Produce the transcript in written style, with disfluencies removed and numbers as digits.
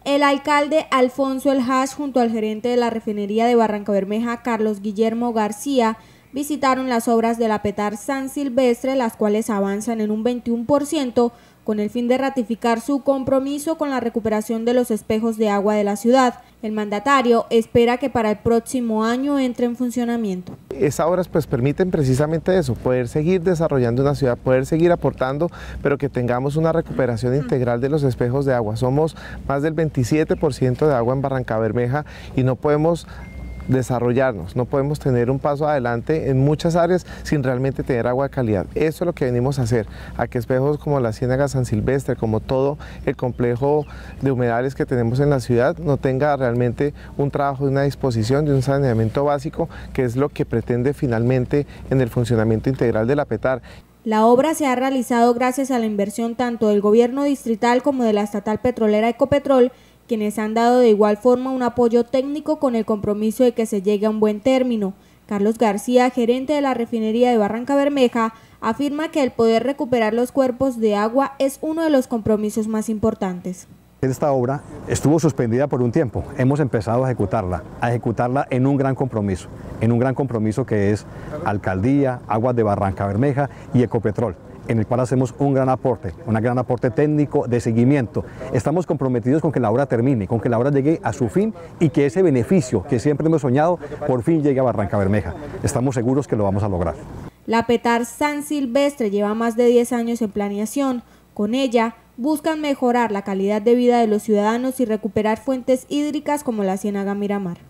El alcalde Alfonso El Hash junto al gerente de la refinería de Barrancabermeja, Carlos Guillermo García, visitaron las obras de la Petar San Silvestre, las cuales avanzan en un 21%, con el fin de ratificar su compromiso con la recuperación de los espejos de agua de la ciudad. El mandatario espera que para el próximo año entre en funcionamiento. Esas obras pues permiten precisamente eso, poder seguir desarrollando una ciudad, poder seguir aportando, pero que tengamos una recuperación integral de los espejos de agua. Somos más del 27% de agua en Barrancabermeja y no podemos desarrollarnos, no podemos tener un paso adelante en muchas áreas sin realmente tener agua de calidad. Eso es lo que venimos a hacer, a que espejos como la Ciénaga San Silvestre, como todo el complejo de humedales que tenemos en la ciudad, no tenga realmente un trabajo de una disposición, de un saneamiento básico, que es lo que pretende finalmente en el funcionamiento integral de la Petar. La obra se ha realizado gracias a la inversión tanto del gobierno distrital como de la estatal petrolera Ecopetrol, quienes han dado de igual forma un apoyo técnico con el compromiso de que se llegue a un buen término. Carlos García, gerente de la refinería de Barrancabermeja, afirma que el poder recuperar los cuerpos de agua es uno de los compromisos más importantes. Esta obra estuvo suspendida por un tiempo, hemos empezado a ejecutarla en un gran compromiso que es Alcaldía, Aguas de Barrancabermeja y Ecopetrol, en el cual hacemos un gran aporte técnico de seguimiento. Estamos comprometidos con que la obra termine, con que la obra llegue a su fin y que ese beneficio que siempre hemos soñado por fin llegue a Barrancabermeja. Estamos seguros que lo vamos a lograr. La Petar San Silvestre lleva más de 10 años en planeación. Con ella buscan mejorar la calidad de vida de los ciudadanos y recuperar fuentes hídricas como la Ciénaga Miramar.